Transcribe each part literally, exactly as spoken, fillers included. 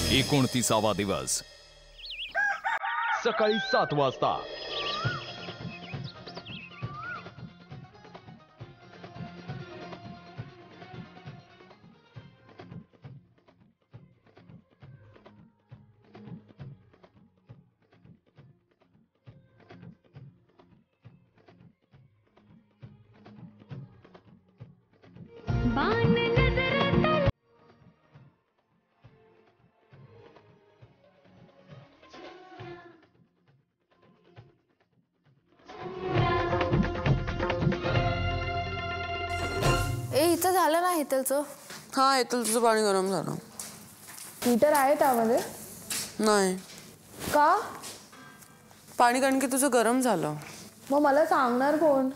एकोणतीसावा दिवस सकाळी सात वाजता इथं झालं ना हेतलचं? हा, हेतलचं पाणी गरम झालं. हीटर आहे त्यामध्ये? नाही. का? पाणी कारण की तुझं गरम झालं. मग मला सांगणार कोण?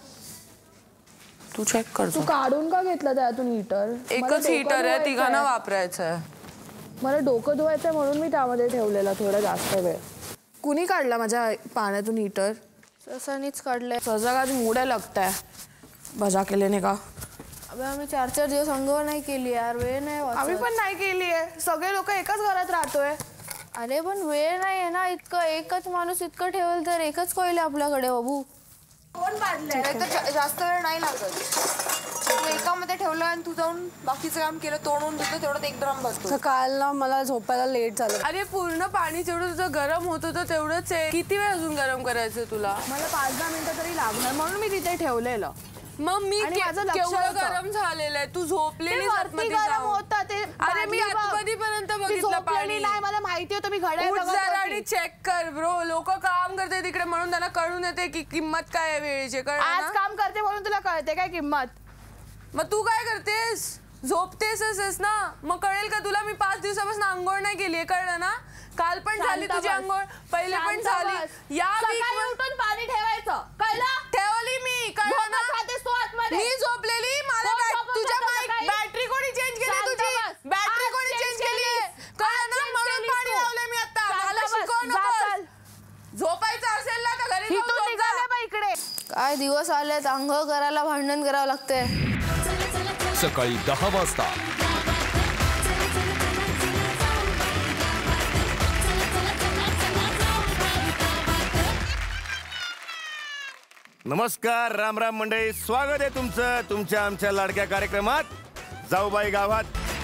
तू चेक कर. तू काढून का घेतलं त्यातून हीटर? एकच हीटर आहे, तिघांना वापरायचं आहे. मला डोकं धुवायचं म्हणून मी त्यामध्ये ठेवलेला थोडा जास्त वेळ. कुणी काढला माझ्या पाण्यातून हीटर? ससानीच काढलंय. सजागात मुडे लागताय भजा केल्याने का? अबे आम्ही चार चार दिवस अंघोळ नाही केली यार, वेळ नाही. आम्ही पण नाही केली आहे. सगळे लोक एकाच घरात राहतोय. अरे पण वेळ नाही आहे ना इतकं. एकच माणूस इतकं ठेवल तर एकच कोयले आपल्याकडे बाबू. कोण काढलंय? तर जास्त वेळ नाही लागत. एकामध्ये ठेवलं आणि तू जाऊन बाकीचं काम केलं, तोडून धुतलं, तेवढं एक ड्रम बसतो. काल ना मला झोपायला लेट झालं. अरे पूर्ण पाणी जेवढं तुझं गरम होत होतं तेवढंच आहे. किती वेळ अजून गरम करायचं तुला? मला पाच दहा मिनिटं तरी लागणार म्हणून मी तिथे ठेवलेलं. मग मी केवढं गरम झालेलं आहे. तू झोपलेली गरम होता ते. अरे मी आतमध्ये पर्यंत बघितलं पाणी. नाही मला माहिती होतं, मी घड्याळ आणि चेक कर ब्रो. लोक काम करते तिकडे म्हणून त्यांना कळून येते की किंमत काय आहे वेळेची. कळ आज काम करते म्हणून तुला कळते काय किंमत? मग तू काय करतेस? झोपतेस ना. मग कळेल का तुला? मी पाच दिवसापासून आंघोळ नाही केली, कळलं ना? काल पण झाली तुझी आंघोळ, पहिले पण झाली. या उठून पाणी ठेवायचं, कळलं? ठेवली मी, कळलं ना? मी झोपलेली. मला तुझ्या बॅटरी कोणी चेंज केली? तुझी बॅटरी कोणी चेंज केली? कळलं ना? म्हणून पाणी लावलंय मी आता. मला शिकवू नको. झोपायचं असेल ना तर घरी जाऊन झोप जा. इकडे काय दिवस आलेत, आंघोळ करायला भांडण करावं लागतंय. सकाळी दहा वाजता नमस्कार, राम राम मंडळी. स्वागत आहे तुमचं तुमच्या आमच्या लाडक्या कार्यक्रमात जाऊबाई गावात.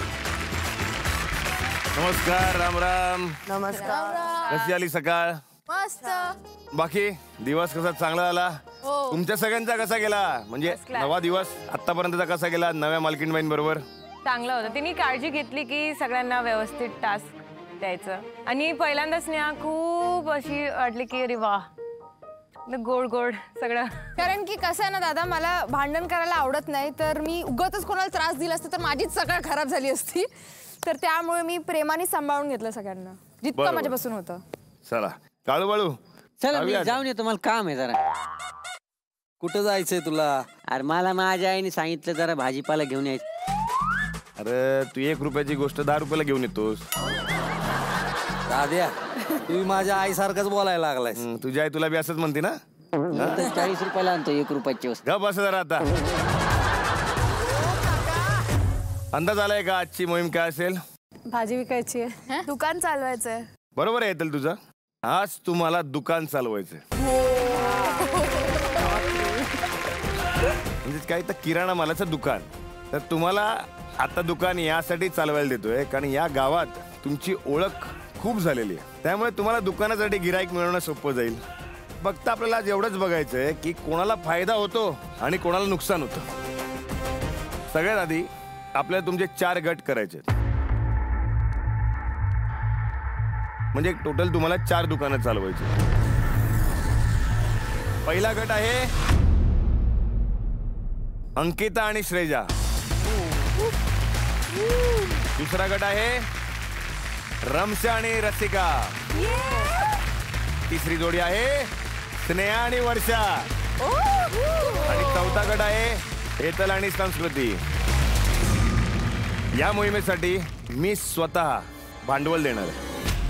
नमस्कार, राम राम. नमस्कार. कशी आली सकाळ? मस्त. बाकी दिवस कसा चांगला आला? तुमच्या सगळ्यांचा कसा गेला? म्हणजे नवा दिवस आतापर्यंतचा कसा गेला नव्या मालकीणबाईं बरोबर? चांगला होता. तिने काळजी घेतली की सगळ्यांना व्यवस्थित टास्क द्यायचं. आणि पहिल्यांदाच नेहा खूप अशी वाटली की अरे वा, गोड गोड सगळं. कारण की कसं आहे ना दादा, मला भांडण करायला आवडत नाही. तर मी उगाचच कोणाला त्रास दिला असता तर माझीच सगळं खराब झाली असती. तर त्यामुळे मी प्रेमाने सांभाळून घेतलं सगळ्यांना जितकं माझ्यापासून होतं. चला काळू बाळू, चला मी जाऊन येतो, मला काम आहे जरा. कुठं जायचंय तुला? अरे मला माझ्या आईने सांगितलं जरा भाजीपाला घेऊन यायचं. अरे तू एक रुपयाची गोष्ट दहा रुपयाला घेऊन येतोस. दाद्या, तुम्ही माझ्या आई सारखंच बोलायला लागलाय. तुझी आई तुला बी असंच म्हणते ना? चाळीस रुपयाला आणतो एक रुपयाची वस्तू. गप बस जरा आता. अंदाज आलाय का आजची मोहीम काय असेल? भाजी विकायची आहे, दुकान चालवायचंय. बरोबर आहे येतील तुझं. आज तुम्हाला दुकान चालवायचंय. म्हणजे काय तर किराणा मालाचं दुकान. तर तुम्हाला आता दुकान यासाठी चालवायला देतोय कारण या गावात तुमची ओळख खूप झालेली आहे. त्यामुळे तुम्हाला दुकानासाठी गिराईक मिळवणं सोपं जाईल. फक्त आपल्याला आज एवढंच बघायचंय की कोणाला फायदा होतो आणि कोणाला नुकसान होतं. सगळ्यात आधी आपल्याला तुमचे चार गट करायचे. म्हणजे टोटल तुम्हाला चार दुकानं चालवायची. पहिला गट आहे अंकिता आणि श्रेजा. दुसरा गट आहे रमशा आणि रसिका. तिसरी जोडी आहे स्नेहा आणि वर्षा. आणि चौथा गट आहे हेतल आणि संस्कृती. या मोहिमेसाठी मी स्वतः भांडवल देणार आहे.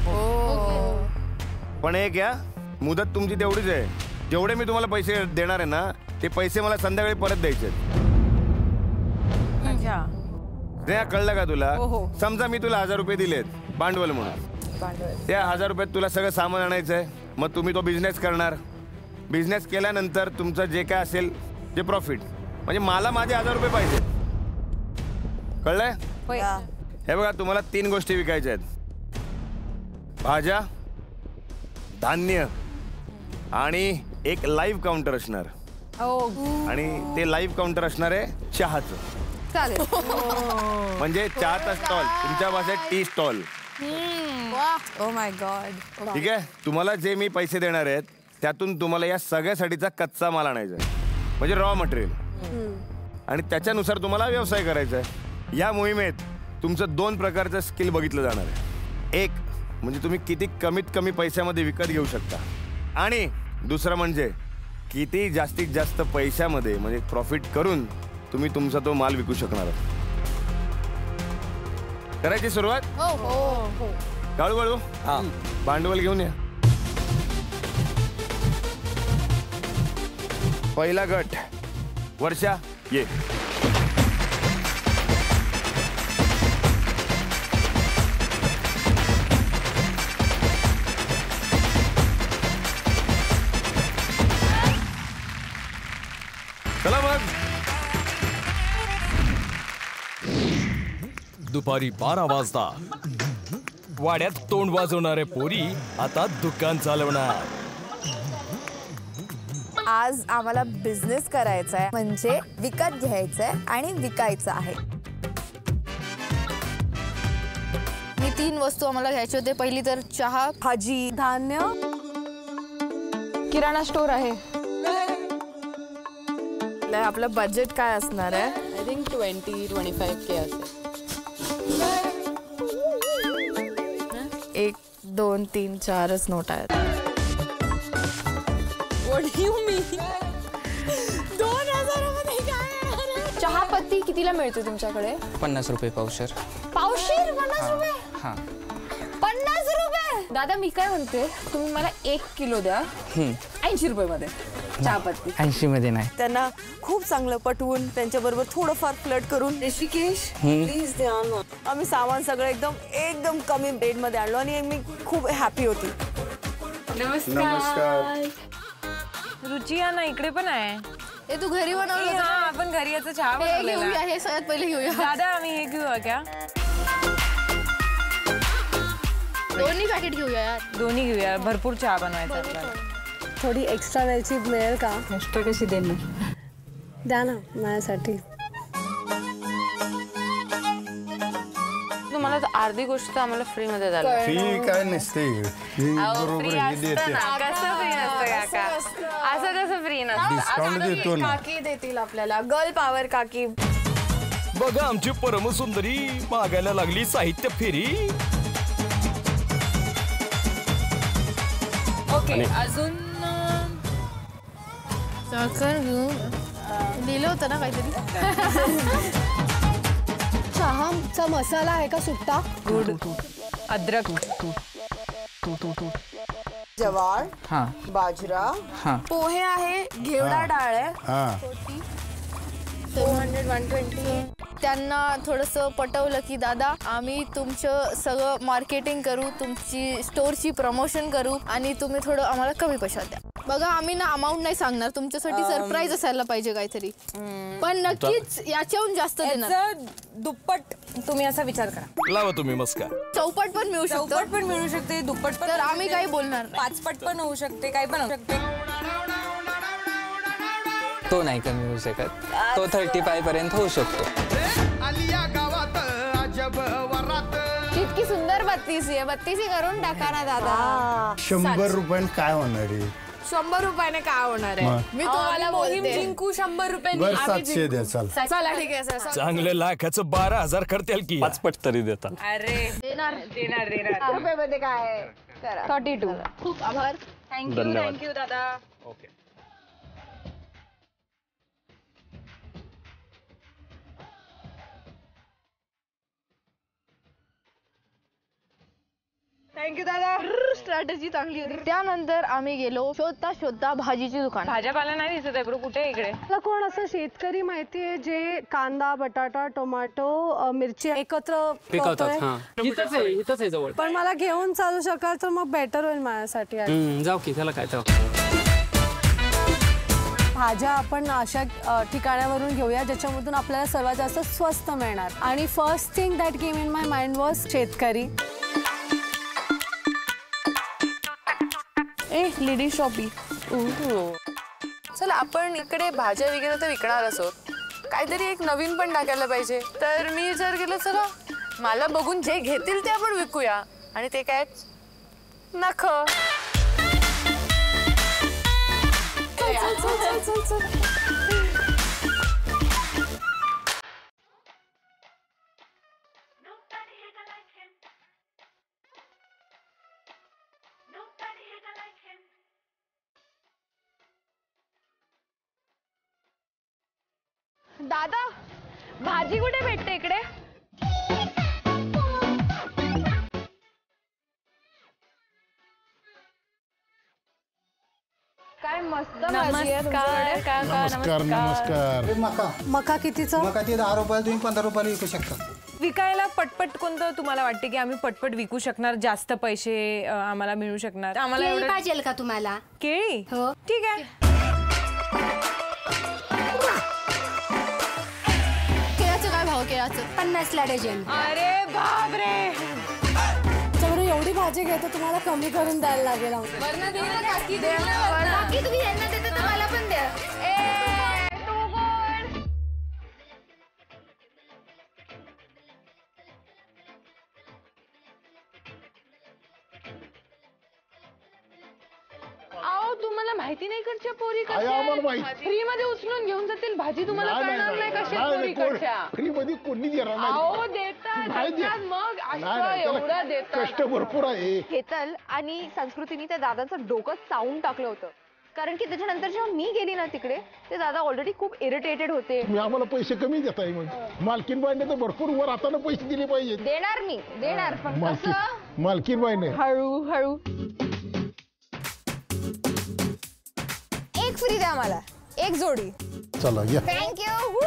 पण एक या मुदत तुमची तेवढीच आहे. जेवढे मी तुम्हाला पैसे देणार आहे ना ते पैसे मला संध्याकाळी परत द्यायचे. अच्छा स्नेहा, कळलं का तुला? समजा मी तुला हजार रुपये दिलेत भांडवल म्हणून. त्या हजार रुपयात तुला सगळं सामान आणायचं आहे. मग तुम्ही तो बिझनेस करणार. बिझनेस केल्यानंतर तुमचं जे काय असेल ते प्रॉफिट, म्हणजे मला माझे हजार रुपये पाहिजे. कळलंय? हे बघा, तुम्हाला तीन गोष्टी विकायच्या आहेत. भाज्या, धान्य आणि एक लाईव्ह काउंटर असणार. आणि ते लाईव्ह काउंटर असणार आहे चहाचं. चालेल. म्हणजे चहाचा स्टॉल, तुमच्या भाषेत tea stall. Oh my god. ठीक आहे. तुम्हाला जे मी पैसे देणार आहेत त्यातून तुम्हाला या सगळ्यासाठीचा कच्चा माल आणायचा आहे, म्हणजे रॉ मटेरियल. आणि त्याच्यानुसार तुम्हाला व्यवसाय करायचा आहे. या मोहिमेत तुमचं दोन प्रकारचं स्किल बघितलं जाणार आहे. एक म्हणजे तुम्ही किती कमीत कमी पैशामध्ये विकत घेऊ शकता, आणि दुसरं म्हणजे किती जास्तीत जास्त पैशामध्ये म्हणजे प्रॉफिट करून तुम्ही तुमचा तो माल विकू शकणार आहात. करायची सुरुवात? हो हो हो. काळू काळू हा भांडवल घेऊन या. पहिला गट वर्षा, ये. चला मग. दुपारी बारा वाजता वाड्यात तोंड वाजवणारे पोरी आता दुकान चालवणार. आज आम्हाला बिझनेस करायचा आहे, म्हणजे विकत घ्यायचंय आणि विकायचं आहे. मी तीन वस्तू आम्हाला घ्यायचे होते. पहिली तर चहा, भाजी, धान्य, किराणा स्टोर आहे. आपलं बजेट काय असणार आहे? I think twenty twenty five K असेल. एक दोन तीन चारच नोट आहेत. दोन हजारामध्ये काय? चहा पत्ती कितीला मिळते तुमच्याकडे? पन्नास रुपये पावशेर. पावशेर पन्नास रुपये? हां. पन्नास रुपये? दादा मी काय म्हणते, तुम्ही मला एक किलो द्या ऐंशी रुपये मध्ये चहा पत्ती. ऐंशी मध्ये नाही. त्यांना खूप चांगलं पटवून त्यांच्याबरोबर थोडंफार फ्लर्ट करून, ऋषिकेश प्लीज द्या ना. आम्ही सामान सगळं एकदम एकदम कमी रेट मध्ये आणलो आणि मी खूप हॅपी होती. नमस्कार. रुची या ना, इकडे पण आहे. हे तू घरी बनवलं? हा, आपण घरी याचं चहा बनवलेला. हे सगळ्यात पहिले घेऊया. दादा आम्ही हे घेऊया क्या? दोन्ही पॅकेट घेऊया यार. दोन्ही घेऊया, भरपूर चहा बनवायचा आपल्याला. थोडी एक्स्ट्रा वेळची मिळेल का? एक्स्ट्रा कशी देणार? द्या ना माझ्यासाठी. तुम्हाला अर्धी गोष्ट आम्हाला फ्री मध्ये द्याल. फी काय नसते, बरोबर देते. कसं फ्री नसतं काका? असं कसं फ्री नसतं? डिस्काउंट देतो ना. काकी देतील आपल्याला. गर्ल पॉवर काकी. बघा आमची परमसुंदरी मागायला लागली साहित्य फेरी. ओके, अजून साखर घेऊन दिलं होतं ना काहीतरी. चहाचा मसाला आहे का सुट्टा? गुड, अद्रक, जवार, हां बाजरा, हां. पोहे आहे, घेवडा डाळ आहे. हा सेवन हंड्रेड वन ट्वेंटी. त्यांना थोडंसं पटवलं की दादा आम्ही तुमचं सगळं मार्केटिंग करू, तुमची स्टोअरची प्रमोशन करू आणि तुम्ही थोडं आम्हाला कमी पैशात द्या. बघा आम्ही ना अमाऊंट नाही सांगणार, तुमच्यासाठी सरप्राईज असायला पाहिजे काहीतरी, पण नक्कीच याच्याहून जास्त देणार. दुप्पट तुम्ही असा विचार करा. लावा तुम्ही मस्का. चौपट पण मिळू शकतो. चौपट पण मिळू शकते, दुप्पट पण. तर आम्ही काही बोलणार नाही. पाचपट पण होऊ शकते, काही पण होऊ शकते. तो नाही कमी होऊ शकत. तो थर्टी फाय पर्यंत होऊ शकतो. इतकी सुंदर बत्तीसी आहे, बत्तीसी करून टाका ना दादा. शंभर रुपयान काय होणार आहे? शंभर रुपयाने काय होणार आहे? मी तुम्हाला बोलते जिंकू शंभर रुपये. बर सातशे द्या. चाल चला ठीक आहे सर. चांगले लाखाचं बारा हजार करतील की पाचपट तरी देतात. अरे देणार देणार देणार. रुपयामध्ये काय करा. Thirty two. खूप आभार. थँक्यू थँक्यू दादा. ओके. थँक्यू दादा. स्ट्रॅटेजी चांगली होती. त्यानंतर आम्ही गेलो शोधता शोधता भाजीची दुकान. भाज्यापाला नाही दिसत आहे बरं, कुठे आहे इकडे? मला कोण असं शेतकरी माहितीये जे कांदा बटाटा टोमॅटो अ, मिरची एकत्र पिकवतात. हा इथंच आहे इथंच आहे जवळ. पण मला घेऊन चालू शकाल तर मग बेटर होईल माझ्यासाठी. हम्म, जाऊ की त्याला काय तर. भाज्या आपण अशा अ, ठिकाणावरून घेऊया ज्याच्यामधून आपल्याला सर्वात जास्त स्वस्त मिळणार. आणि first thing that came in my mind was शेतकरी. A lady shoppy. चल आपण इकडे भाज्या वगैरे तर विकणार असो, काहीतरी एक नवीन पण टाकायला पाहिजे. तर मी विचार केला चला मला बघून जे घेतील ते आपण विकूया. आणि ते काय नख. चल चल चल चल चल. दादा भाजी कुठे भेटते इकडे? काय मस्त भाजी आहे तुमच्याकडे. नमस्कार नमस्कार. मका मका कितीचं? मका ती दहा रुपयाला तुम्ही पंधरा रुपयाला विकू शकता. विकायला पटपट कोणतं तुम्हाला वाटते की आम्ही पटपट विकू शकणार, जास्त पैसे अ, आम्हाला मिळू शकणार? आम्हाला केळी एवढं पाहिजे का तुम्हाला? केळी हो. ठीक आहे. केळाचं काय भाव? केळाचं पन्नासला डझन. अरे बापरे. त्याच्यावर एवढी भाजी घेतो तुम्हाला कमी करून द्यायला लागेल. बाकी तुम्ही यांना देता तर मला पण द्या. अहो तुम्हाला माहिती नाही कडच्या पोरी कशा फ्री मध्ये उचलून घेऊन जातील भाजी. तुम्हाला कळणार नाही कशा पोरी कडच्या. फ्री मध्ये कोणी देणार अहो देतात मग अशा एवढा देतात. कष्ट भरपूर आहे. हेतल आणि संस्कृतीने त्या दादाचं डोकं चावून टाकलं होतं. कारण की त्याच्यानंतर जेव्हा मी गेली ना तिकडे ते दादा ऑलरेडी खूप इरिटेटेड होते. तुम्ही आम्हाला पैसे कमी देताय मग मालकीन बाईने तर भरपूर वर हाताने पैसे दिले पाहिजे. देणार मी देणार पण कसं? मालकीन बाईने हळू हळू. एक फ्री द्या मला, एक जोडी. चला या. थँक्यू.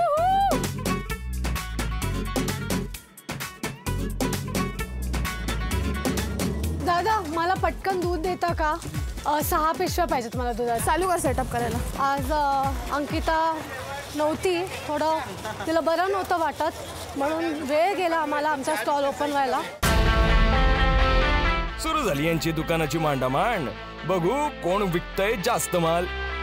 दादा मला पटकन दूध देता का? अ, सहा पिशव्या पाहिजेत मला दुधात. चालू कर सेटअप करायला. आज अ, अंकिता नव्हती, थोडं तिला बरं नव्हतं वाटत म्हणून वेळ गेला आम्हाला आमचा स्टॉल ओपन व्हायला. सुरू झाली यांची दुकानाची मांडामांड. बघू कोण विकतय जास्त माल.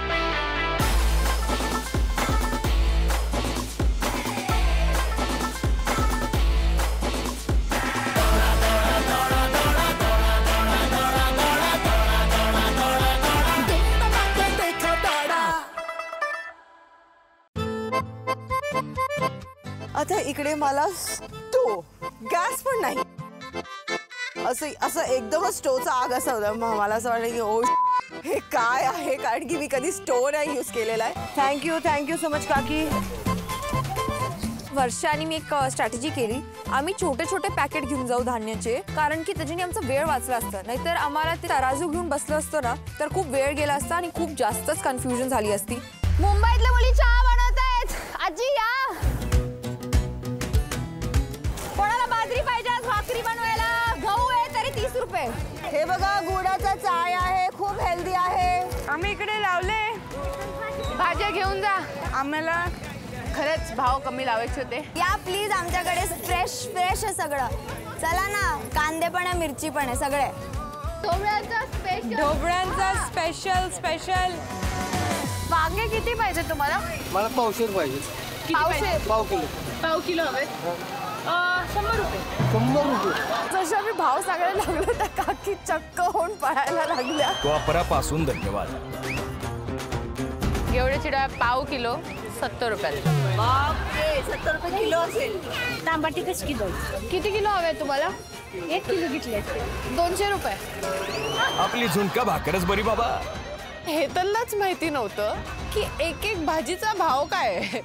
आता इकडे मला स्टो गॅस पण नाही. असं असं एकदमच स्टोवचा आग असा होता. मला असं वाटलं की ओ हे काय आहे, कारण की मी कधी स्टोव नाही यूज केलेला आहे. थँक्यू थँक्यू सो मच काकी. वर्षाने मी एक स्ट्रॅटेजी केली. आम्ही छोटे छोटे पॅकेट घेऊन जाऊ धान्याचे, कारण की त्याच्याने आमचा वेळ वाचला असता. नाहीतर आम्हाला ते तराजू घेऊन बसलं असतं ना तर खूप वेळ गेला असता आणि खूप जास्तच कन्फ्युजन झाली असती. मुंबईतल्या मुली चहा बनवतायत. आजी या. कोणाला बाजरी पाहिजे आज भाकरी बनवायला? गहू आहे तरी तीस रुपये. हे बघा गुडाचा चाय आहे, खूप हेल्दी आहे. आम्ही इकडे लावले. भाज्या घेऊन जा. आम्हाला खरंच भाव कमी लावायचे होते. या प्लीज, आमच्याकडे फ्रेश फ्रेश आहे सगळं. चला ना, कांदे पण आहे, मिरची पण आहे, सगळे. ढोबळ्यांचा स्पेशल ढोबळ्यांचा स्पेशल स्पेशल. वांगे किती पाहिजे तुम्हाला? मला पावशेर पाहिजे. पावशे पाव किलो. पाव किलो हवे. शंभर रुपये. शंभर रुपये. जशा मी भाव सांगायला लागलो त्या काकी चक्क होऊन पळायला लागल्या. वापरापासून धन्यवाद. एवढे डाळ पाव किलो सत्तर रुपये. सत्तर रुपये किलो असेल. तांबाटी कशी किलो? किती किलो हवे तुम्हाला? एक किलो घेतले. दोनशे रुपये. आपली झुणका भाकरच बरी बाबा. हे तरच माहिती नव्हतं की एक एक भाजीचा भाव काय आहे.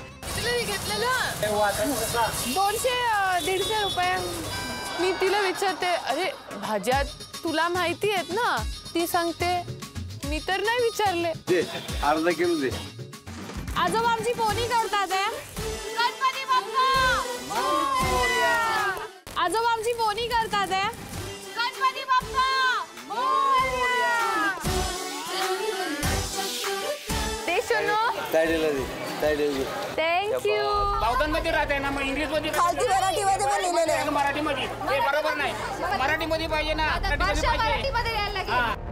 दोनशे दीडशे रुपये. मी तिला विचारते, अरे भाज्यात तुला माहिती आहेत ना. ती सांगते मी तर नाही विचारले. दे अर्धा किलो दे. आजोबा आमची पोनी करतात आहे. गणपती बाप्पा. आजोबा आमची पोनी करतात आहे. गणपती बाप्पा. ते सुनो. तायडीला दे तायडीला दे. थँक्यू. बावधनमध्ये राहते ना मग इंग्लिशमध्ये खालती मराठीमध्ये पण लिहिलेलं आहे. मराठीमध्ये हे बरोबर नाही. मराठीमध्ये पाहिजे ना. मराठीमध्ये यायला लागेल.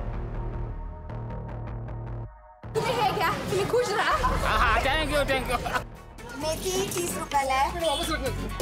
तुम्ही हे घ्या, तुम्ही खुश राहा. हा हा थँक्यू थँक्यू. मेथी तीस रुपयाला आहे.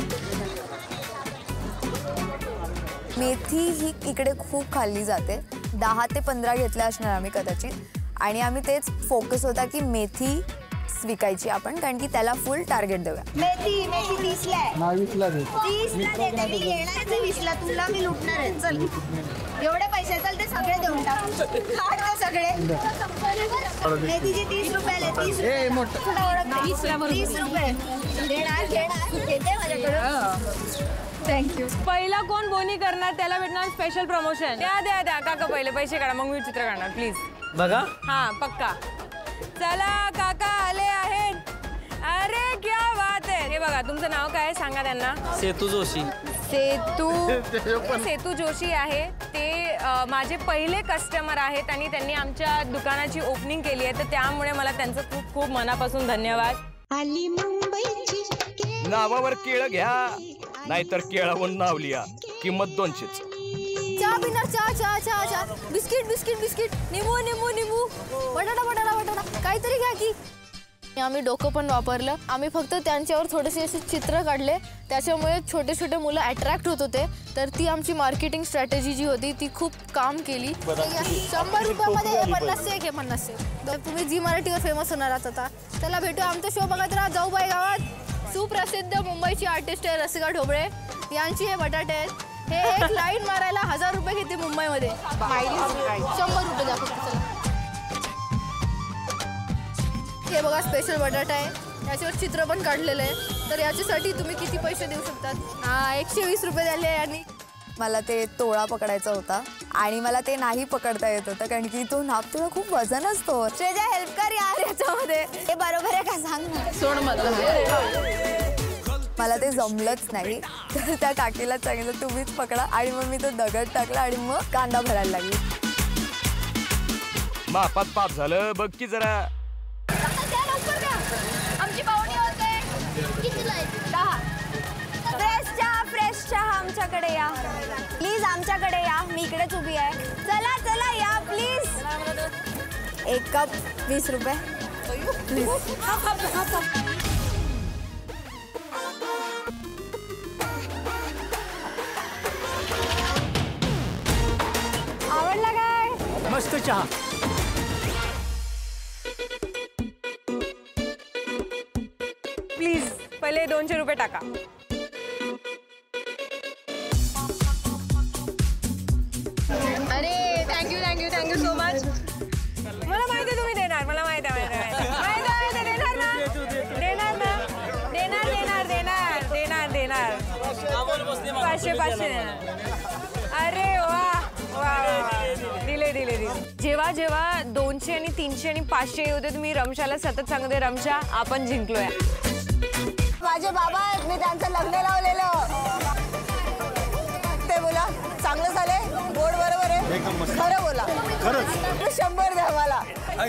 मेथी ही इकडे खूप खाल्ली जाते. दहा ते पंधरा घेतल्या असणार आम्ही कदाचित. आणि आम्ही तेच फोकस होता की मेथी विकायची आपण, कारण की त्याला फुल टार्गेट देऊया. मेथी मेथी तीसला आहे. वीसला दे. तीसला देते मी. घेणार वीसला. तुला मी लुटणार आहे. चल एवढे पैसे चल ते सगळे देऊन टाक. काढ ते सगळे. मेथीचे तीस रुपयाला. तीस तीस रुपये देणार. घेणार घेते माझ्याकडे. थँक्यू. पहिला कोण बोनी करणार त्याला भेटणार स्पेशल प्रमोशन. द्या द्या द्या काका पहिले पैसे काढा, मग मी चित्र काढणार प्लीज. बघा हा पक्का. चला काका आले आहेत. अरे क्या बात आहे. हे बघा तुमचं नाव काय सांगा त्यांना. सेतू जोशी. सेतू सेतू जोशी आहे ते. अ, माझे पहिले कस्टमर आहेत आणि त्यांनी आमच्या दुकानाची ओपनिंग केली आहे, तर त्यामुळे मला त्यांचं खूप खूप मनापासून धन्यवाद. आली मुंबईची नावावर केळं घ्या, नाहीतर केळावर नाव लिहा. किंमत दोनशेच. चहा पिणार. चहा चहा चहा चहा. Biscuit biscuit biscuit. निंबू निंबू निंबू. बटाटा बटाटा बटाटा. काहीतरी घ्या की. आम्ही डोकं पण वापरलं. आम्ही फक्त त्यांच्यावर थोडेसे असे चित्र काढले, त्याच्यामुळे छोटे छोटे मुलं अट्रॅक्ट होत होते. तर ती आमची मार्केटिंग स्ट्रॅटेजी जी होती ती खूप काम केली. शंभर रुपयामध्ये हे पन्नासचे एक हे पन्नासचे. तुम्ही जी मराठीवर फेमस होणार आहात आता. त्याला भेटू. आमचा शो बघत राहा. जाऊबाई गावात. सुप्रसिद्ध मुंबईची आर्टिस्ट आहे रसिका ढोबळे. यांची हे बटाटे आहेत. हे एक लाईन मारायला हजार रुपये घेते मुंबईमध्ये. शंभर रुपये द्या फक्त. हे बघा स्पेशल बटाटा आहे. याच्यावर चित्र पण काढलेलं आहे. तर याच्यासाठी तुम्ही किती पैसे देऊ शकतात. हा एकशे वीस रुपये द्याले. आणि मला ते तोळा पकडायचा होता आणि मला ते नाही पकडता येत होतं, कारण की तो नाप तुला खूप वजन असतो. श्रेजा हेल्प कर यार याच्यामध्ये. हे बरोबर आहे का सांग ना. सोड मला ते जमलंच नाही. तर त्या काकीला सांगितलं तुम्हीच पकडा. आणि मग मी तो दगड टाकला आणि मग कांदा भरायला लागली. मापात पाप झालं बघ की जरा. आमची पाहुणी होते. दहा. फ्रेश चहा फ्रेश चहा आमच्याकडे या प्लीज. आमच्याकडे या. मी इकडेच उभी आहे. चला चला या प्लीज. एक कप वीस रुपये प्लीज. आवडला काय. मस्त चहा. प्लीज पहिले दोनशे रुपये टाका. अरे thank you thank you thank you so much. मला माहिती आहे तुम्ही देणार. मला माहिती आहे माहिती आहे देणार ना. देणार ना. देणार देणार देणार देणार देणार. पाचशे पाचशे देणार. अरे वा वा दिले दिले दिले. जेव्हा जेव्हा दोनशे आणि तीनशे आणि पाचशे होते तुम्ही रमशाला सतत सांगते रमशा आपण जिंकलोय. माझे बाबा आहेत. मी त्यांचं लग्न लावलेलं. ते बोला चांगलं झालंय. गोड बरोबर आहे. खरं बोला. खरंच. शंभर द्या मला.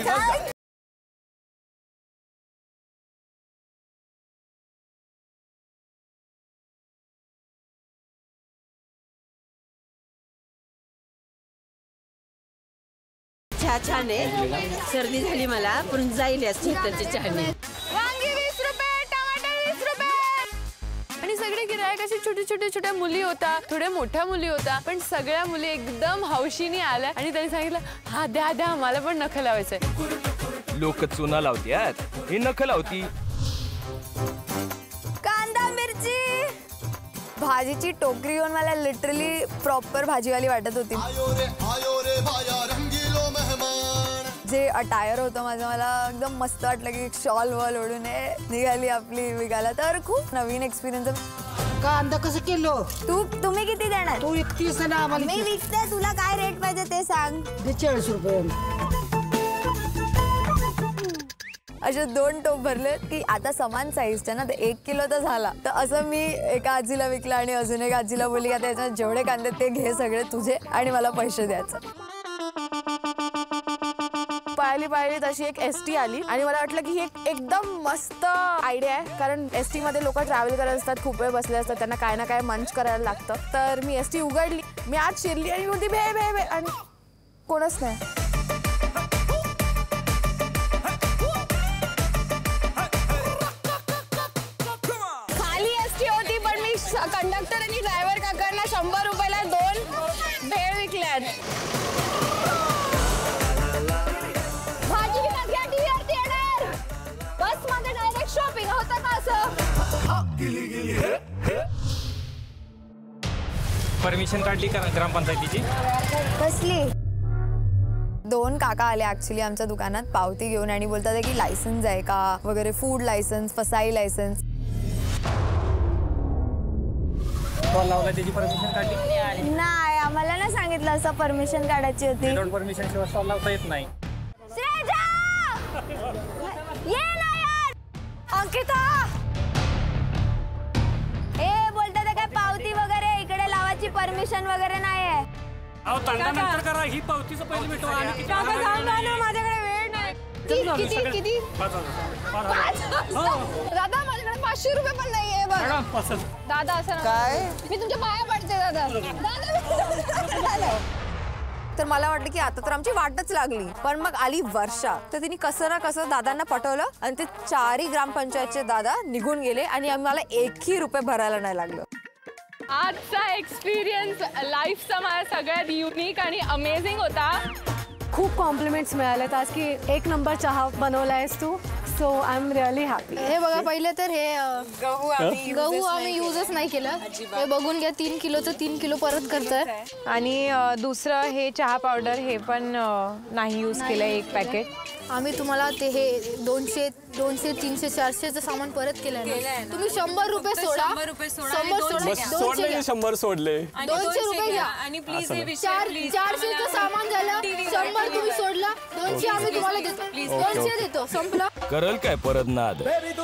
चहा छान आहे. सर्दी झाली मला पण जाईल या चहाने. वांगी वीस रुपये. टमाटर वीस रुपये. आणि सगळे गिरायक असे छोटे छोटे छोट्या मुली होता. थोड्या मोठ्या मुली होता. पण सगळ्या मुली एकदम हौशीने आल्या आणि त्यांनी सांगितलं हा द्या द्या मला पण नख लावायचंय. लोक चुना लावत्यात, ही नख लावती. कांदा मिरची. भाजीची टोकरी येऊन मला लिटरली प्रॉपर भाजीवाली वाटत होती. जे अटायर होतं माझं मला एकदम मस्त वाटलं की शॉल वॉल ओढून निघाली आपली विकायला. तर खूप नवीन एक्सपिरियन्स. कांदा कसं किलो? तू तुम्ही किती देणार? तू एकतीस ना आम्हाला. मी विकते, तुला काय रेट पाहिजे ते सांग. चाळीस रुपये. असे दोन टोप भरले की आता समान साईजच्या ना, तर एक किलो तर झाला. तर असं मी एका आजीला विकला आणि अजून एका आजीला बोलली की आता याच्यात जेवढे कांदे ते घे सगळे तुझे आणि मला पैसे द्यायचं. पाहिली पाहिली तशी एक एस टी आली आणि मला वाटलं की ही एक एकदम मस्त आयडिया आहे, कारण एस टी मध्ये लोक ट्रॅव्हल करत असतात, खूप वेळ बसले असतात, त्यांना काय ना काय मंच करायला लागतं. तर मी एस टी उघडली, मी आत शिरली आणि बोलती भे भे भे आणि कोणच नाही. खाली एस टी होती, पण मी कंडक्टर आणि ड्रायव्हर काकांना शंभर रुपयाला दोन भेळ विकल्यात. शॉपिंग होतं का असं? परमिशन काढली का ग्रामपंचायतीची? कसली? दोन काका आले ऍक्च्युली आमच्या दुकानात पावती घेऊन आणि बोलतात की लायसन्स आहे का वगैरे, फूड लायसन्स, फसाई लायसन्स. लावला त्याची परमिशन काढली नाही, आम्हाला ना सांगितलं असं परमिशन काढायची होती. परमिशन शिवाय स्टॉल लावता येत नाही. ये ना यार अंकिता. ए बोलतात काय पावती वगैरे इकडे लावायची परमिशन वगैरे नाहीये. अहो तंटा नंतर करा, ही पावतीचं पहिले भेटवा. आणि काका थांबा ना, माझ्याकडे वेळ नाही. किती किती? दादा माझ्याकडे पाचशे रुपये पण नाहीये बघ. दादा असं काय, मी तुमच्या पाया पडते दादा. दादा तर मला वाटलं की आता तर आमची वाटच लागली. पण मग आली वर्षा, तर तिने कसं ना कसं दादांना पटवलं आणि ते चारही ग्रामपंचायतचे दादा निघून गेले आणि आम्हाला एकही रुपये भरायला नाही लागलं. आजचा एक्सपिरियन्स लाईफचा माझा सगळ्यात युनिक आणि अमेझिंग होता. खूप कॉम्प्लिमेंट्स मिळालेत आज की एक नंबर चहा बनवलायस तू. So I am really happy. हे बघा, पहिले तर हे गहू आम्ही गहू आम्ही यूजच नाही केलं. हे बघून घ्या, तीन किलोचं तीन किलो परत करतोय. आणि दुसरं हे चहा पावडर हे पण नाही यूज केलं एक पॅकेट. आम्ही तुम्हाला ते हे दोनशे दोनशे तीनशे चारशेचं सामान परत केलंय. तुम्ही शंभर रुपये सोडा, शंभर रुपये सोडा, शंभर सोडले, दोनशे रुपये घ्या आणि प्लीज चारशेचं सामान झालं, शंभर तुम्ही सोडला, दोनशे आम्ही तुम्हाला देतो, दोनशे देतो, संपलं. करल काय परत नाद.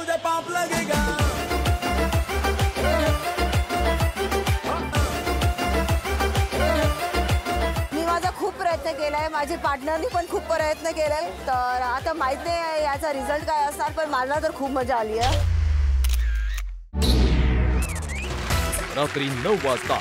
खूप प्रयत्न केलाय, माझे पार्टनरनी पण खूप प्रयत्न केलाय. तर आता माहित नाही याचा रिझल्ट काय असणार, पण मला तर खूप मजा आली आहे. रात्री नऊ वाजता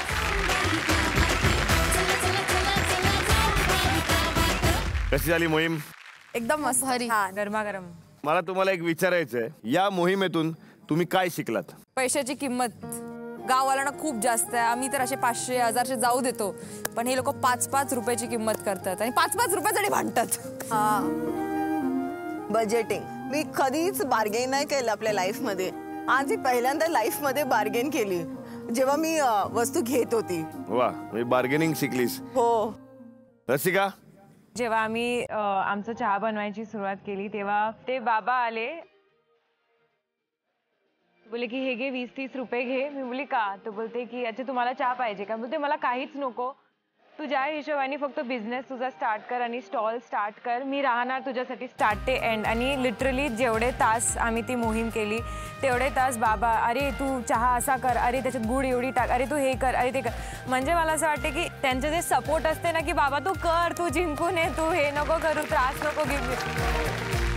कशी झाली मोहीम? एकदम मस्त, भारी, गरमागरम. मला तुम्हाला एक विचारायचं आहे, या मोहिमेतून तुम्ही काय शिकलात? पैशाची किंमत गाववाल्यांना खूप जास्त आहे. आम्ही तर असे पाचशे हजारशे जाऊ देतो, पण हे लोक पाच पाच रुपयाची किंमत करतात आणि पाच पाच रुपयासाठी भांडतात. हा, बजेटिंग मी कधीच बार्गेन नाही केलं आपल्या लाईफ मध्ये. आज मी पहिल्यांदा लाईफ मध्ये बार्गेन केली जेव्हा मी वस्तू घेत होती. वा, मी बार्गेनिंग शिकलीस. हो. रसिका, जेव्हा आम्ही आमचं चहा बनवायची सुरुवात केली तेव्हा ते बाबा आले, बोले की हे घे वीस तीस रुपये घे. मी बोली का? तो बोलते की अच्छा तुम्हाला चहा पाहिजे का? बोलते मला काहीच नको, तू ज्या हिशोबाने फक्त बिझनेस तुझा स्टार्ट कर आणि स्टॉल स्टार्ट कर, मी राहणार तुझ्यासाठी स्टार्ट ते एंड. आणि लिटरली जेवढे तास आम्ही ती मोहीम केली तेवढे तास बाबा, अरे तू चहा असा कर, अरे त्याच्यात गुड एवढी टाक, अरे तू हे कर, अरे ते कर. म्हणजे मला असं वाटते की त्यांचे जे सपोर्ट असते ना की बाबा तू कर, तू जिंकून ये, तू हे नको करू, त्रास नको घेऊ.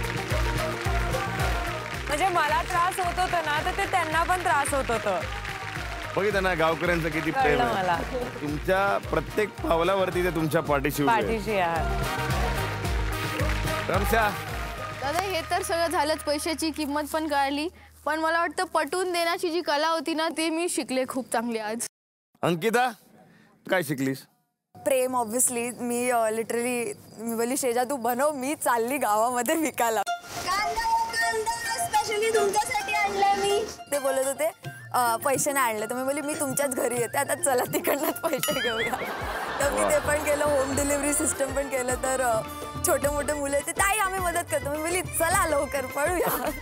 म्हणजे मला त्रास होत होता ना, तर ते त्यांना पण त्रास होत होतं. बघितलं ना गावकऱ्यांचं किती प्रेम आहे. मला तुमच्या प्रत्येक पावलावरती ते तुमच्या पाठीशी उभे आहेत. पाठीशी आहे. रमशा, दादा हे तर सगळं झालंच, पैशाची किंमत पण कळली, पण मला वाटतं पटवून देण्याची जी कला होती ना ते मी शिकले खूप चांगली आज. अंकिता काय शिकलीस? प्रेम ऑब्व्हियसली. मी लिटरली मी बोलली शेजा तू बनव, मी चालली गावामध्ये विकायला. स्पेशली तुमच्यासाठी आणलंय मी. ते बोलत होते पैसे नाही आणले, तर मी बोलली मी तुमच्याच घरी येते, आता चला तिकडनंच पैसे घेऊया. तर मी ते पण केलं, होम डिलिव्हरी सिस्टम पण केलं. तर छोटे मोठे मुलं येते, ताई आम्ही मदत करतो. मी बोलली चला लवकर पळूया.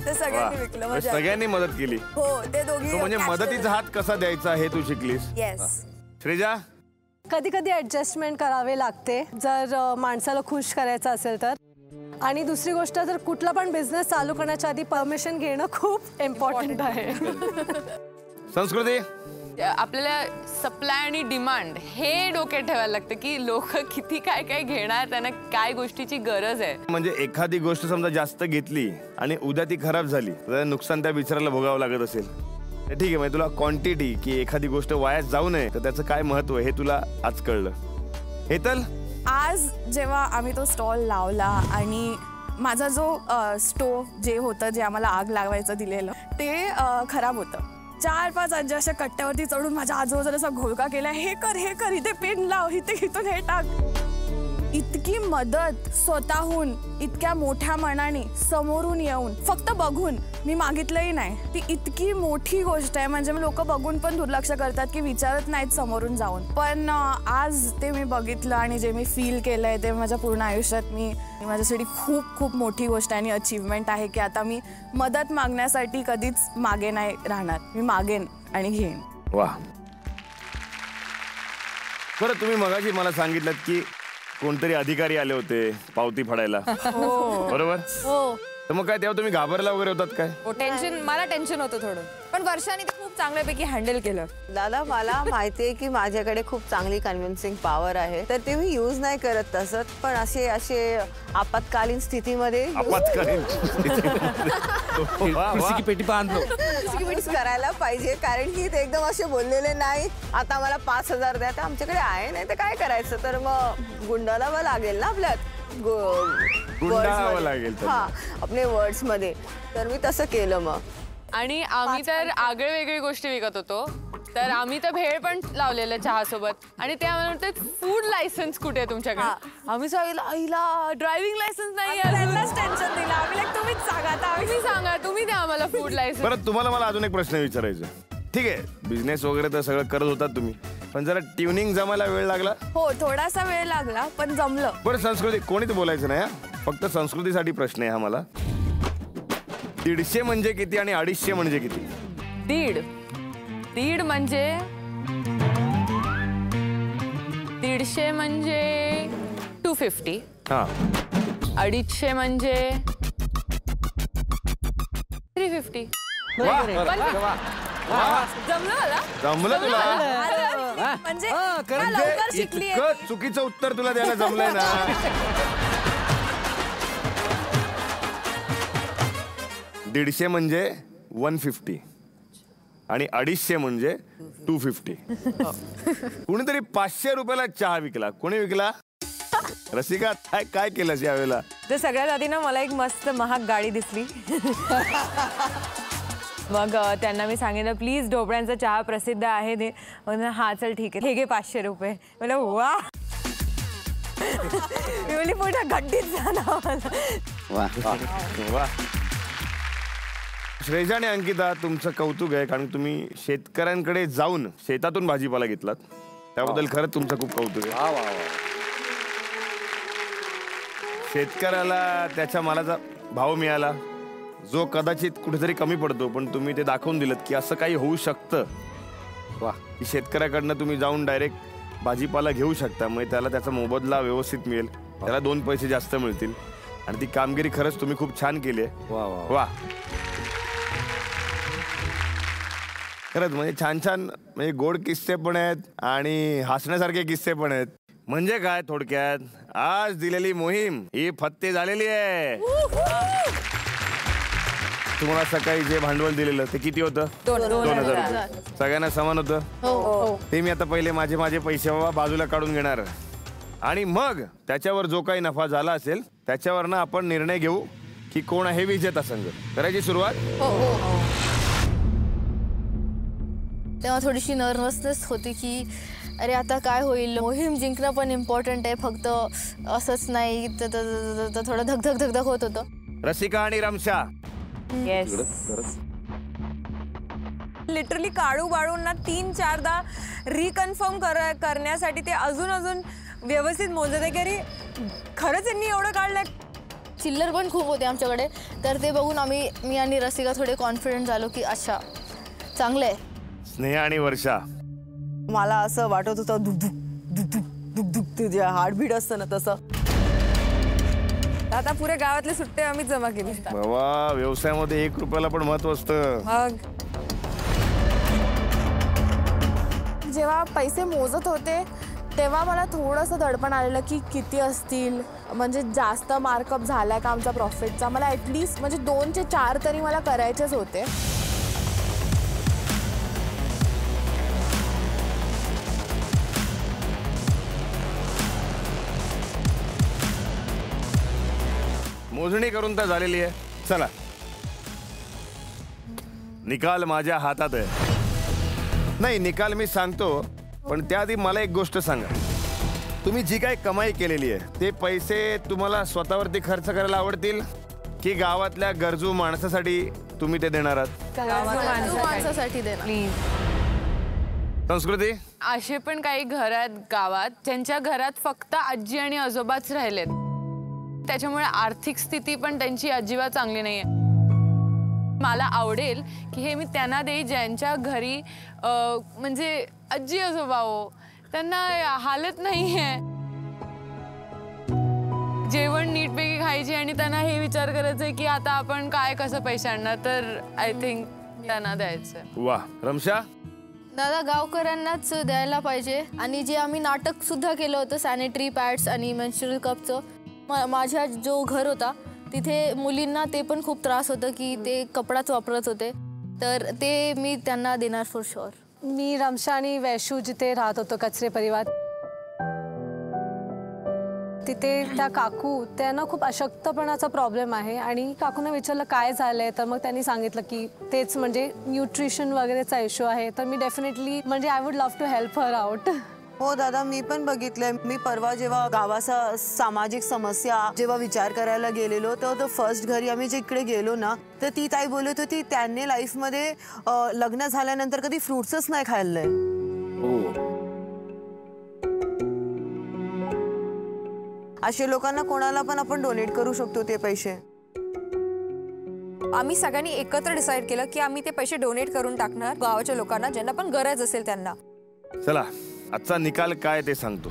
ते सगळ्यांनी विकलं. वा. मजा. सगळ्यांनी मदत केली. हो ते दोघी तो म्हणजे cash मदतीचा हात कसा द्यायचा हे तू शिकलीस. येस. श्रीजा कधी कधी ऍडजस्टमेंट करावे लागते जर अ, माणसाला खुश करायचं असेल तर. आणि दुसरी गोष्ट जर कुठला पण बिझनेस चालू करण्याच्या आधी परमिशन घेणं खूप इम्पॉर्टंट आहे. संस्कृती आपल्याला सप्लाय आणि डिमांड हे डोक्यात ठेवायला लागतं की लोक किती काय काय घेणार, त्यांना काय गोष्टीची गरज आहे. म्हणजे एखादी गोष्ट समजा जास्त घेतली आणि उद्या ती खराब झाली तर नुकसान त्या बिचाराला भोगावं लागत असेल. ठीक आहे, म्हणजे तुला क्वांटिटी की एखादी गोष्ट वायात जाऊ नये तर त्याचं काय महत्व हे तुला आज कळलं. हेतल आज जेव्हा आम्ही तो स्टॉल लावला आणि माझा जो स्टोव जे होतं जे आम्हाला आग लावायचं दिलेलं ते अ, खराब होतं. चार पाच आजी अशा कट्ट्यावरती चढून माझ्या आजोबाला असा घोळका केला, हे कर हे कर, इथे पेन लाव, इथे इथून हे टाक. इतकी मदत स्वतःहून इतक्या मोठ्या मनाने समोरून येऊन फक्त बघून, मी मागितलंही नाही, ती इतकी मोठी गोष्ट आहे. म्हणजे लोक बघून पण दुर्लक्ष करतात की विचारत नाहीत समोरून जाऊन. पण आज ते मी बघितलं आणि जे मी फील केलंय ते माझ्या पूर्ण आयुष्यात मी माझ्यासाठी खूप खूप मोठी गोष्ट आहे आणि अचीवमेंट आहे की आता मी मदत मागण्यासाठी कधीच मागे नाही राहणार. मी मागेन आणि घेईन. वा. बरं, तुम्ही मगाशी मला सांगितलं की कोणतरी अधिकारी आले होते पावती फाडायला, बरोबर? हो. तर मग काय तेव्हा तुम्ही घाबरला वगैरे होतात काय? टेन्शन, मला टेन्शन होतं थोडं, पण वर्षाने ते खूप चांगल्यापैकी हँडल केलं. दादा मला माहिती आहे की माझ्याकडे खूप चांगली कन्व्हिन्सिंग पॉवर आहे, तर ते मी यूज नाही करत तसं. पण असे असे आपत्कालीन स्थितीमध्ये आपत्कालीन पेटी बांधलो यूज करायला पाहिजे. कारण की ते एकदम असे बोललेले नाही आता मला पाच हजार द्या, तर आमच्याकडे आहे नाही तर काय करायचं, तर मग गुंडाळावं लागेल ना आपल्यात. गुंडाळावं लागेल तर. हा, आपले वर्ड्स मध्ये. तर मी तसं केलं मग. आणि आम्ही तर आगळे वेगळी गोष्टी विकत होतो, तर आम्ही तर भेळ पण लावलेलं चहासोबत. आणि ते आम्हाला म्हणतात फूड लायसन्स कुठे आहे तुमच्याकडे. आम्ही सांगितलं आईला ड्रायव्हिंग लायसन्स नाही, टेन्शन दिलं आम्ही. तुम्हीच सांगा आता, तुम्ही सांगा, तुम्ही द्या आम्हाला फूड लायसन्स. परत तुम्हाला मला अजून एक प्रश्न विचारायचा. ठीक आहे, बिझनेस वगैरे तर सगळं करत होतात तुम्ही, पण जरा ट्युनिंग जमायला वेळ लागला. हो, थोडासा वेळ लागला पण जमलं. बरं, संस्कृती कोणीच बोलायचं नाही हा, फक्त संस्कृतीसाठी प्रश्न आहे हा मला. दीडशे म्हणजे किती आणि अडीचशे म्हणजे किती? दीड दीड म्हणजे दीडशे म्हणजे टू फिफ्टी. हा. अडीचशे म्हणजे थ्री फिफ्टी. जमलं मला? जमलं तुला? म्हणजे इतकं चुकीचं उत्तर तुला द्यायला जमलंय ना. दीडशे म्हणजे वन फिफ्टी आणि अडीचशे म्हणजे टू फिफ्टी. कुणीतरी पाचशे रुपयाला चहा विकला. कोणी विकला? रसिका, काय काय केलंस यावेळेला? तर सगळ्यात आधी ना मला एक मस्त महाग गाडी दिसली. मग त्यांना मी सांगितलं प्लीज ढोबळ्यांचा चहा प्रसिद्ध आहे ते. हा चल ठीक आहे, हे घे पाचशे रुपये. मला वा, मी बोलली पुढे गड्डीत जाणार. वा. श्रेजा आणि अंकिता, तुमचं कौतुक आहे, कारण तुम्ही शेतकऱ्यांकडे जाऊन शेतातून भाजीपाला घेतलात. त्याबद्दल खरंच तुमचं खूप कौतुक आहे. शेतकऱ्याला त्याच्या मालाचा भाव मिळाला जो कदाचित कुठेतरी कमी पडतो, पण तुम्ही ते दाखवून दिलं की असं काही होऊ शकतं. वा. की शेतकऱ्याकडनं तुम्ही जाऊन डायरेक्ट भाजीपाला घेऊ शकता, मग त्याला त्याचा मोबदला व्यवस्थित मिळेल, त्याला दोन पैसे जास्त मिळतील. आणि ती कामगिरी खरंच तुम्ही खूप छान केली आहे. वा वा. खरंच म्हणजे छान छान म्हणजे गोड किस्से पण आहेत आणि हसण्यासारखे किस्से पण आहेत. म्हणजे काय, थोडक्यात आज दिलेली मोहीम ही फत्ते झालेली आहे. तुम्हाला सकाळी जे भांडवल दिलेलं ते किती होतं? दोन हजार रुपये. सगळ्यांना समान होतं. ते मी आता पहिले माझे माझे पैसे बाजूला काढून घेणार आणि मग त्याच्यावर जो काही नफा झाला असेल त्याच्यावर ना आपण निर्णय घेऊ की कोण आहे विजेता संघ. करायची सुरुवात. तेव्हा थोडीशी नर्वसनेस होती की अरे आता काय होईल. मोहीम जिंकणं पण इम्पॉर्टंट आहे, फक्त असंच नाही. तर थोडं धगधग धगधग होत होतं. रसिका आणि रमशा, येस, लिटरली काळू बाळूंना तीन चारदा रिकन्फर्म कर करण्यासाठी ते अजून अजून व्यवस्थित मोजत आहे की अरे खरंच यांनी एवढं काढलंय. चिल्लर पण खूप होते आमच्याकडे. तर ते बघून आम्ही मी आणि रसिका थोडे कॉन्फिडंट झालो की अच्छा चांगलं आहे. स्नेहा आणि वर्षा, मला असं वाटत होतं दुक दुक दुक दुक दुक दुक तुझ्या हार्टबीट असतं ना तसं. आता पुरे गावातले सुट्टे आम्ही जमा केले. बाबा व्यवसायामध्ये एक रुपयाला पण महत्व असतं. मग जेव्हा पैसे मोजत होते तेव्हा मला थोडंसं दडपण आलेलं की किती असतील, म्हणजे जास्त मार्कअप झालाय का आमचा प्रॉफिटचा. मला ॲटलिस्ट म्हणजे दोनचे चार तरी मला करायचेच होते. मोजणी करून तर झालेली आहे. चला निकाल माझ्या हातात आहे. नाही निकाल मी सांगतो, पण त्याआधी मला एक गोष्ट सांगा. तुम्ही जी काही कमाई केलेली आहे ते पैसे तुम्हाला स्वतःवरती खर्च करायला आवडतील की गावातल्या गरजू माणसासाठी तुम्ही ते देणार आहात? माणसासाठी देणार. संस्कृती, असे पण काही घर आहेत गावात ज्यांच्या घरात फक्त आजी आणि आजोबाच राहिलेत. त्याच्यामुळे आर्थिक स्थिती पण त्यांची अजिबात चांगली नाहीये. मला आवडेल की हे मी त्यांना देई ज्यांच्या घरी म्हणजे आजी आजोबा हो, त्यांना हालत नाहीये जेवण नीटपैकी खायची आणि त्यांना हे विचार करायचंय की आता आपण काय कसं पैसे आणणार. तर आय थिंक त्यांना द्यायचं. वा. रमशा, दादा गावकऱ्यांनाच द्यायला पाहिजे. आणि जे आम्ही नाटक सुद्धा केलं होतं सॅनिटरी पॅड्स आणि मेन्स्ट्रुअल कपचं, माझ्या जो घर होता तिथे मुलींना ते पण खूप त्रास होतं की ते कपडाच वापरत होते. तर ते मी त्यांना देणार फॉर शुअर. मी रमशा आणि वैशू जिथे राहत होतो कचरे परिवार, तिथे त्या काकू त्यांना खूप अशक्तपणाचा प्रॉब्लेम आहे. आणि काकूंना विचारलं काय झालंय, तर मग त्यांनी सांगितलं की तेच म्हणजे न्यूट्रिशन वगैरेचा इश्यू आहे. तर मी डेफिनेटली म्हणजे I would love to help her out. हो दादा, मी पण बघितलंय. मी परवा जेव्हा गावाचा सामाजिक समस्या जेव्हा विचार करायला गेलेलो तर फर्स्ट घरी आम्ही जे इकडे गेलो ना, तर ती ताई बोलत होती त्यांनी लाईफमध्ये लग्न झाल्यानंतर कधी फ्रुट्सच नाही खाल्लंय. अशा लोकांना कोणाला पण आपण डोनेट करू शकतो ते पैसे. आम्ही सगळ्यांनी एकत्र डिसाईड केलं की आम्ही ते पैसे डोनेट करून टाकणार गावाच्या लोकांना ज्यांना पण गरज असेल त्यांना. चला आजचा निकाल काय ते सांगतो.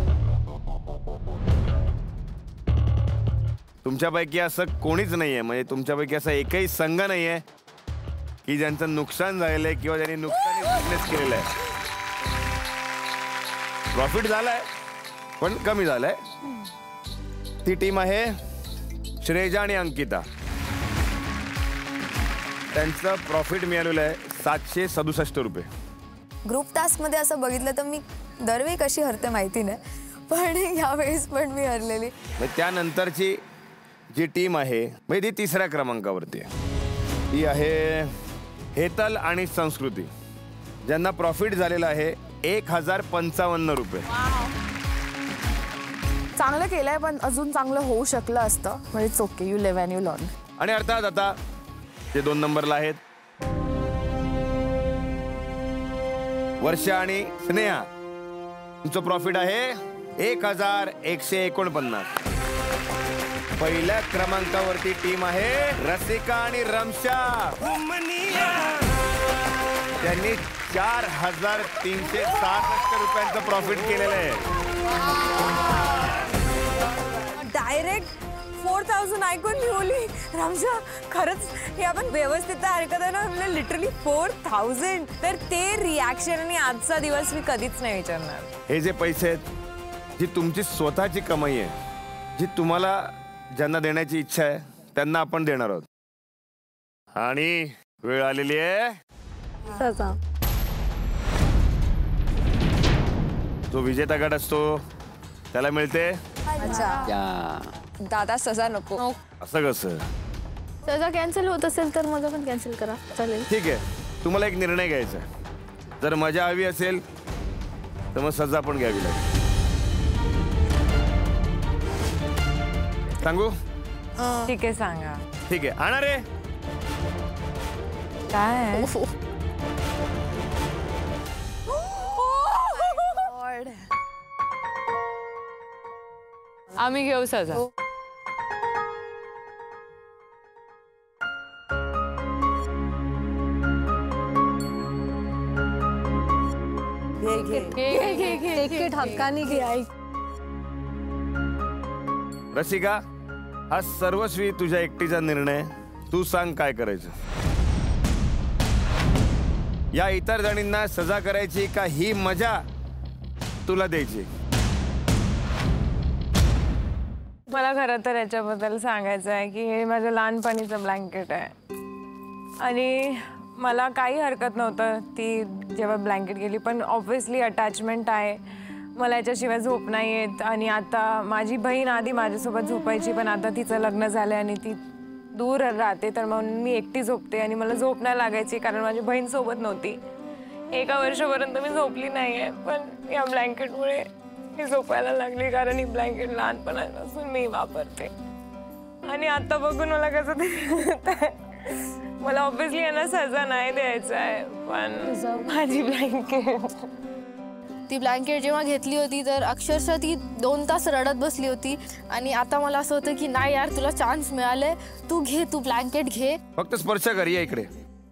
तुमच्यापैकी असं कोणीच नाहीये, म्हणजे तुमच्यापैकी असा एकही संघ नाहीये की ज्यांचं नुकसान झालेलं आहे किंवा ज्यांनी नुकसानी बिझनेस केलेला आहे. प्रॉफिट झालाय पण कमी झालाय. ती टीम आहे श्रेजा आणि अंकिता. त्यांचं प्रॉफिट मिळालेलं आहे सातशे सदुसष्ट रुपये. ग्रुप टास्कमध्ये असं बघितलं तर मी दरवेळी कशी हरते माहिती नाही, पण यावेळेस पण मी हरलेली. त्यानंतरची जी टीम आहे म्हणजे ती तिसऱ्या क्रमांकावरती आहे. ती आहे हेतल आणि संस्कृती, ज्यांना प्रॉफिट झालेलं आहे एक हजार पंचावन्न रुपये. चांगलं केलंय पण अजून चांगलं होऊ शकलं असतं. म्हणजे okay, you live and you learn. आणि अर्थात आता जे दोन नंबरला आहेत वर्षा आणि स्नेहा, तुमचं प्रॉफिट आहे एक हजार एकशे एकोणपन्नास. पहिल्या क्रमांकावरती टीम आहे रसिका आणि रमशा, त्यांनी चार हजार तीनशे सहासष्ट रुपयांचं प्रॉफिट केलेलं आहे. डायरेक्ट फोर थाउजंड ऐकून मी बोलली रमशा खरंच हे आपण व्यवस्थित ऐकत आहे ना, लिटरली फोर थाउजंड. तर ते रिॲक्शन आणि आजचा दिवस मी कधीच नाही विचारणार. हे जे पैसे आहेत जी तुमची स्वतःची कमाई आहे, जी तुम्हाला ज्यांना देण्याची इच्छा आहे त्यांना आपण देणार आहोत. आणि वेळ आलेली आहे जो विजेता गट असतो त्याला मिळते दादा सजा नको. असं कसं? सजा कॅन्सल होत असेल तर माझं पण कॅन्सल करा चालेल. ठीक आहे, तुम्हाला एक निर्णय घ्यायचा आहे. जर मजा हवी असेल तर मग सजा पण घ्यावी लागेल. सांगू? ठीक आहे सांगा. ठीक आहे, आणा रे. काय आम्ही घेऊ सजा. घे घे घे घे घे एक एक हक्काने घे आई. रसिका, हा सर्वस्वी तुझ्या एकटीचा निर्णय. तू सांग काय करायचं. या इतर जणींना सजा करायची का ही मजा तुला द्यायची? मला खरं तर याच्याबद्दल सांगायचं आहे की हे माझं लहानपणीचं ब्लँकेट आहे आणि मला काही हरकत नव्हतं ती जेव्हा ब्लँकेट गेली, पण ऑब्व्हियसली अटॅचमेंट आहे. मला याच्याशिवाय झोप नाही येत आणि आता माझी बहीण आधी माझ्यासोबत झोपायची, पण आता तिचं लग्न झालं आणि ती दूर राहते, तर मग मी एकटी झोपते आणि मला झोप नाही लागायची कारण माझी बहीण सोबत नव्हती. एका वर्षापर्यंत मी झोपली नाही आहे, पण या ब्लँकेटमुळे मी झोपायला लागली कारण ही ब्लँकेट लहानपणापासून मी वापरते आणि आता बघून मला कसं ते मला ऑब्व्हियसली यांना सजा नाही द्यायचं आहे, पण माझी ब्लँकेट ती ब्लँकेट जेव्हा घेतली होती तर अक्षरशः ती दोन तास रडत बसली होती आणि आता मला असं होतं की नाही यार, तुला चान्स मिळाले, तू घे, तू ब्लँकेट घे. फक्त स्पर्श कर. या इकडे.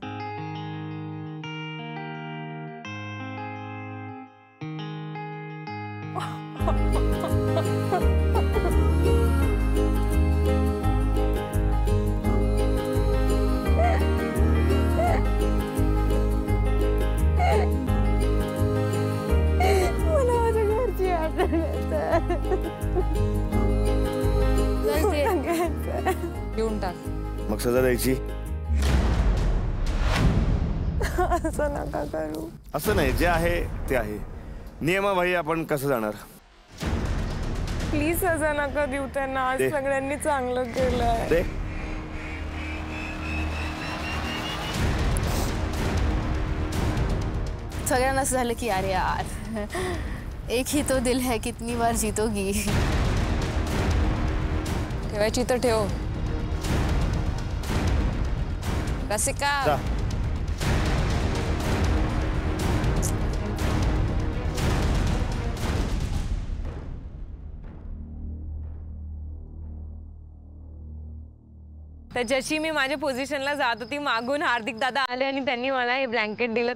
घेऊन टाक. मग सजा द्यायची? असं नका करू. असं नाही, जे आहे ते आहे. नियमाबाई आपण कसं जाणार? प्लीज सजा नका देऊ त्यांना. आज दे. सगळ्यांनी चांगलं केलंय. दे. सगळ्यांना असं झालं की अरे यार, एक ही तो दिल है कितनी बार जीतोगी. ठेवायची तर ठेव. रसिका, तर जशी मी माझ्या पोझिशनला जात होती, मागून हार्दिक दादा आले आणि त्यांनी मला हे ब्लँकेट दिलं.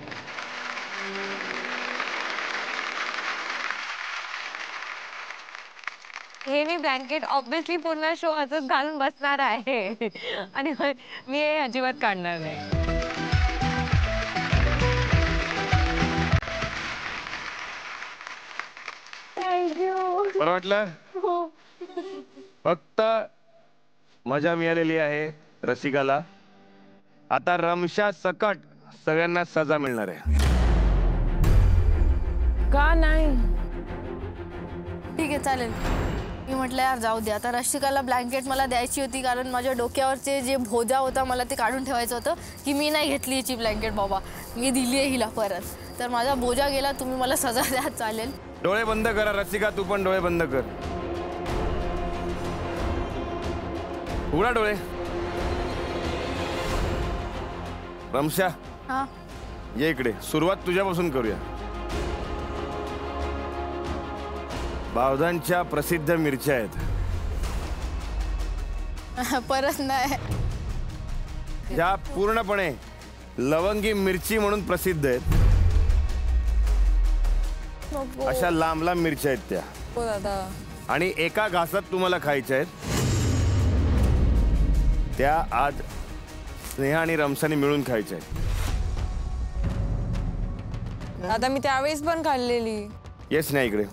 हे मी ब्लँकेट ऑब्व्हियसली पूर्ण शो असंच घालून बसणार आहे आणि मी हे अजिबात काढणार नाही. थँक्यू. बरं वाटलं? फक्त मजा मिळालेली आहे रसिकाला. आता रमशा सकट सगळ्यांना सजा मिळणार आहे. का नाही? ठीक आहे, चालेल. मी म्हटलं यार जाऊ दे. आता रसिकाला ब्लँकेट मला द्यायची होती कारण माझ्या डोक्यावरचे जे भोजा होता मला ते काढून ठेवायचं होतं की मी नाही घेतली याची ब्लँकेट बाबा, मी दिली आहे हिला परत. तर माझा बोजा गेला, तुम्ही मला सजा द्या. चालेल. डोळे बंद करा. रसिका, तू पण डोळे बंद कर. उघडा डोळे. रमशा, हा, ये इकडे. सुरुवात तुझ्यापासून करूया. बावधानच्या प्रसिद्ध मिरच्या आहेत. परत नाही. ज्या पूर्णपणे लवंगी मिरची म्हणून प्रसिद्ध आहेत, अशा लांब लांब मिरच्या आहेत त्या. हो दादा. आणि एका घासात तुम्हाला खायच्या आहेत. त्या आज स्नेहा आणि रमशाने मिळून खायच्या आहेत. आता मी त्यावेळेस पण खाल्लेली. येस, नाही इकडे.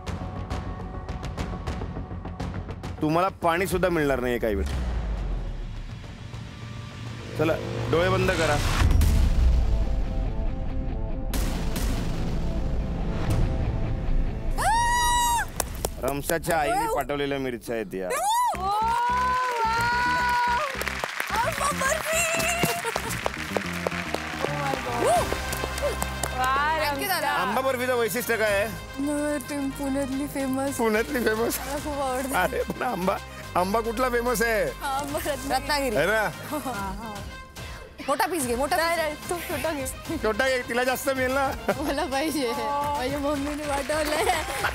तुम्हाला पाणी सुद्धा मिळणार नाही काही वेळ. चला, डोळे बंद करा. रमशाच्या आईने पाठवलेल्या मिरच्या आहेत या. आंबा बर्फीचं वैशिष्ट्य काय आहे? पुण्यातली फेमस. पुण्यातली फेमस. मला खूप आवडते. अरे पण आंबा आंबा कुठला फेमस आहे? रत्नागिरी. है ना? मोठा पीस घे. मोठा तू छोटा घे. छोटा घे, तिला जास्त मिळेल ना. मला पाहिजे. माझ्या मम्मीने पाठवलंय.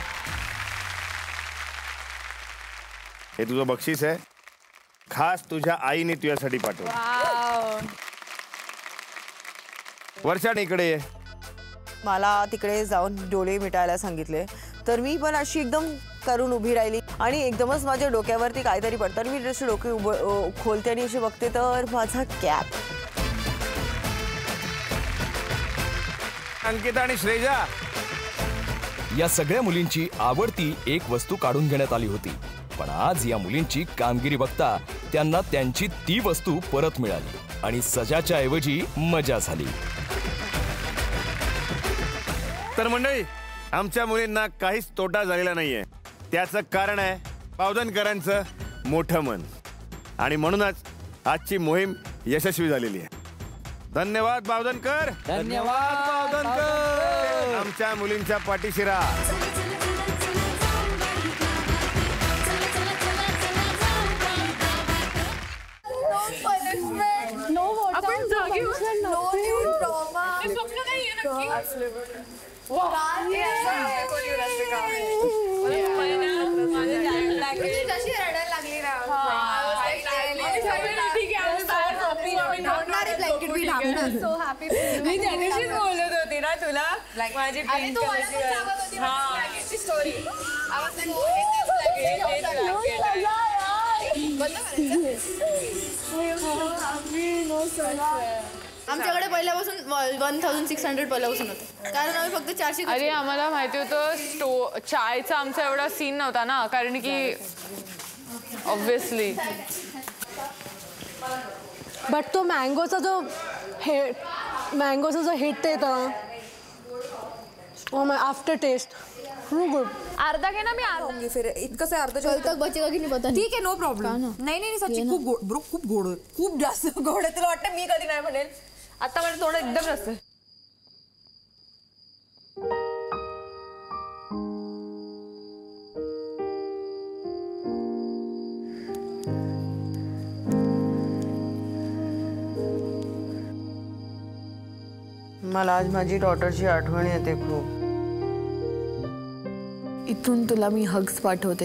हे तुझं बक्षीस आहे. खास तुझ्या आईने तुझ्यासाठी पाठवलं. वर्षा, इकडे ये. मला तिकडे जाऊन डोळे मिटायला सांगितले. तर मी पण अशी एकदम करून उभी राहिली आणि एकदमच माझ्या डोक्यावरती काहीतरी पडतं. मी जशी डोके उभं खोलते आणि अशी बघते तर माझा कॅप. अंकिता आणि श्रेजा या सगळ्या मुलींची आवडती एक वस्तू काढून घेण्यात आली होती, पण आज या मुलींची कामगिरी बघता त्यांना त्यांची ती वस्तू परत मिळाली आणि सजाच्या ऐवजी मजा झाली. तर मंडळी, आमच्या मुलींना काहीच तोटा झालेला नाहीये. त्याचं कारण आहे बावधनकरांचं मोठं मन, आणि म्हणूनच आजची मोहीम यशस्वी झालेली आहे. धन्यवाद बावधनकर. धन्यवाद बावधनकर. आमच्या मुलींच्या पाठीशी राहा. आपण जागी मी त्याच्याशीच बोलत होती ना तुला माझी पिंक कलरची स्टोरी. आमच्याकडे पहिल्यापासून वन थाउजंड सिक्स हंड्रेड पहिल्यापासून होतं, कारण आम्ही फक्त चारशे. अरे आम्हाला माहिती होतं स्टो चायचा आमचा एवढा सीन नव्हता ना, कारण की ऑब्विसली. बट तो मँगोचा जो हे मँगोचा जो हिट येतं आफ्टर टेस्ट गुड. अर्धा घे ना. मी अर्धा फिर इतकं से अर्धा कल तक बचेगा की नाही पता नाही. ठीक आहे, नो प्रॉब्लेम. नाही नाही सच्ची खूप गोड ब्रो, खूप गोड आहे, खूप जास्त गोड आहे. तुला वाटतं मी कधी नाही म्हणेल? आता माझं थोडं एकदम जास्त आहे. मला आज माझी डॉटरची आठवण येते खूप. इथून तुला मी हग्स पाठवते.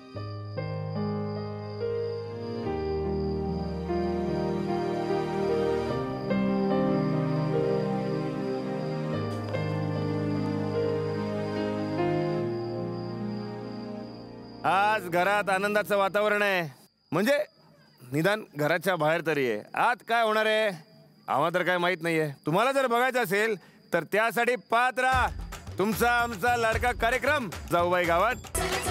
आज घरात आनंदाचं वातावरण आहे, म्हणजे निदान घराच्या बाहेर तरी आहे. आत काय होणार आहे आम्हाला तर काय माहित नाहीये. तुम्हाला जर बघायचं असेल तर त्यासाठी पाहत राहा तुमचा आमचा लाडका कार्यक्रम जाऊबाई गावात.